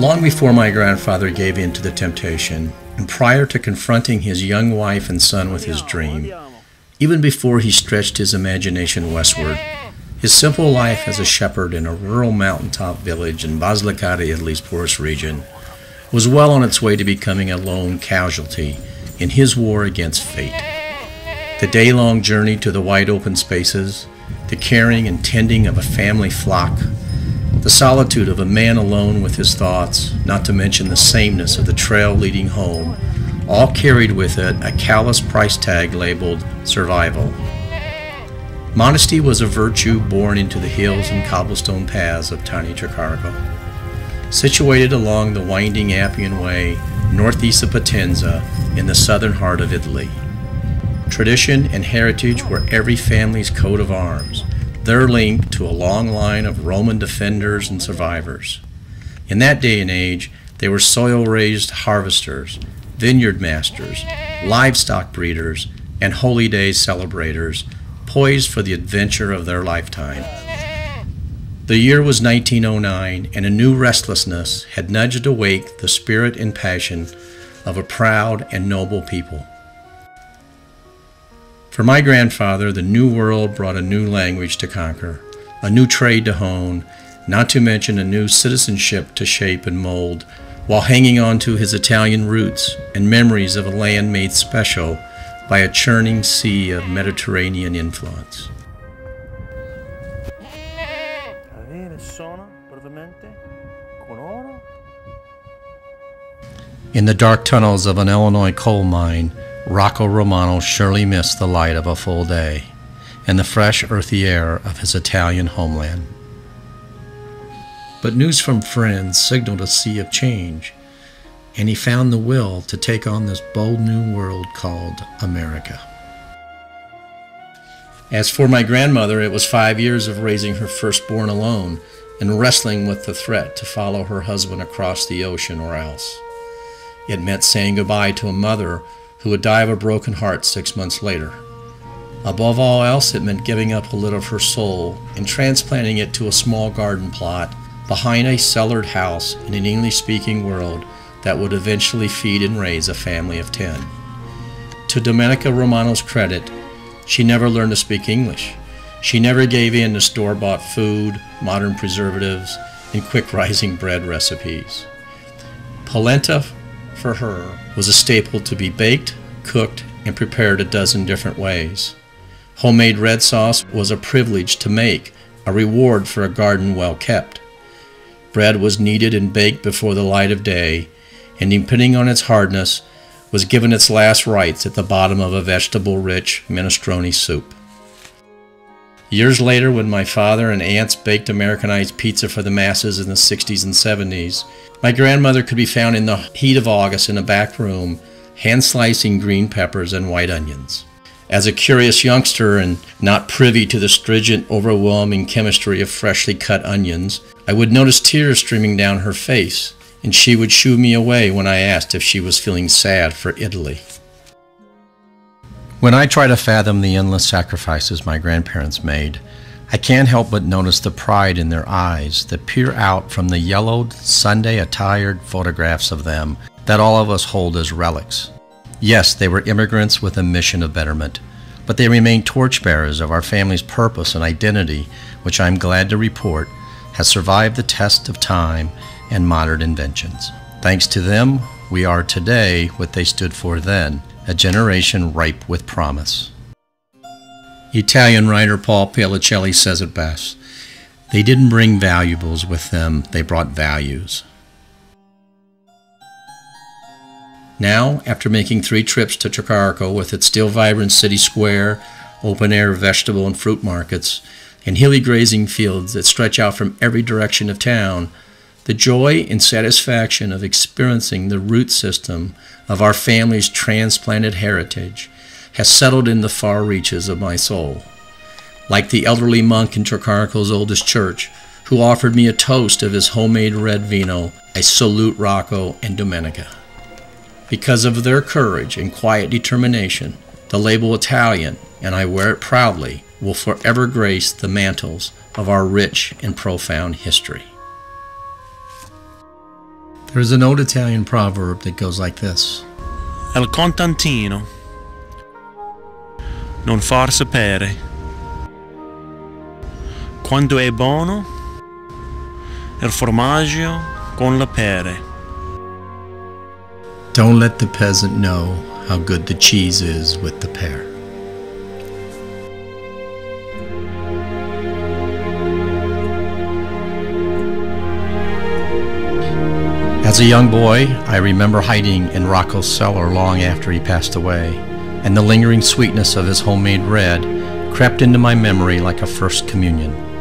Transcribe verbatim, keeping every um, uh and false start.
Long before my grandfather gave in to the temptation, and prior to confronting his young wife and son with his dream, even before he stretched his imagination westward, his simple life as a shepherd in a rural mountaintop village in Basilicata, Italy's poorest region, was well on its way to becoming a lone casualty in his war against fate. The day-long journey to the wide open spaces, the caring and tending of a family flock, the solitude of a man alone with his thoughts, not to mention the sameness of the trail leading home, all carried with it a callous price tag labeled survival. Modesty was a virtue born into the hills and cobblestone paths of tiny Tricarico. Situated along the winding Appian Way, northeast of Potenza, in the southern heart of Italy. Tradition and heritage were every family's coat of arms, their link to a long line of Roman defenders and survivors. In that day and age, they were soil-raised harvesters, vineyard masters, livestock breeders, and holy days celebrators, poised for the adventure of their lifetime. The year was nineteen oh nine, and a new restlessness had nudged awake the spirit and passion of a proud and noble people. For my grandfather, the new world brought a new language to conquer, a new trade to hone, not to mention a new citizenship to shape and mold, while hanging on to his Italian roots and memories of a land made special by a churning sea of Mediterranean influence. In the dark tunnels of an Illinois coal mine, Rocco Romano surely missed the light of a full day and the fresh, earthy air of his Italian homeland. But news from friends signaled a sea of change, and he found the will to take on this bold new world called America. As for my grandmother, it was five years of raising her firstborn alone and wrestling with the threat to follow her husband across the ocean or else. It meant saying goodbye to a mother who would die of a broken heart six months later. Above all else, it meant giving up a little of her soul and transplanting it to a small garden plot behind a cellared house in an English-speaking world that would eventually feed and raise a family of ten. To Domenica Romano's credit, she never learned to speak English. She never gave in to store-bought food, modern preservatives, and quick-rising bread recipes. Polenta, for her, was a staple to be baked, cooked, and prepared a dozen different ways. Homemade red sauce was a privilege to make, a reward for a garden well kept. Bread was kneaded and baked before the light of day, and depending on its hardness, was given its last rites at the bottom of a vegetable-rich minestrone soup. Years later, when my father and aunts baked Americanized pizza for the masses in the sixties and seventies, my grandmother could be found in the heat of August in a back room, hand-slicing green peppers and white onions. As a curious youngster and not privy to the stringent, overwhelming chemistry of freshly cut onions, I would notice tears streaming down her face, and she would shoo me away when I asked if she was feeling sad for Italy. When I try to fathom the endless sacrifices my grandparents made, I can't help but notice the pride in their eyes that peer out from the yellowed, Sunday-attired photographs of them that all of us hold as relics. Yes, they were immigrants with a mission of betterment, but they remain torchbearers of our family's purpose and identity, which I'm glad to report has survived the test of time and modern inventions. Thanks to them, we are today what they stood for then, a generation ripe with promise. Italian writer Paul Paolicelli says it best. They didn't bring valuables with them, they brought values. Now, after making three trips to Tricarico with its still vibrant city square, open-air vegetable and fruit markets, and hilly grazing fields that stretch out from every direction of town, the joy and satisfaction of experiencing the root system of our family's transplanted heritage has settled in the far reaches of my soul. Like the elderly monk in Tricarico's oldest church, who offered me a toast of his homemade red vino, I salute Rocco and Domenica. Because of their courage and quiet determination, the label Italian, and I wear it proudly, will forever grace the mantles of our rich and profound history. There's an old Italian proverb that goes like this. El contantino non far sapere quando è buono il formaggio con le pere. Don't let the peasant know how good the cheese is with the pear. As a young boy, I remember hiding in Rocco's cellar long after he passed away, and the lingering sweetness of his homemade bread crept into my memory like a first communion.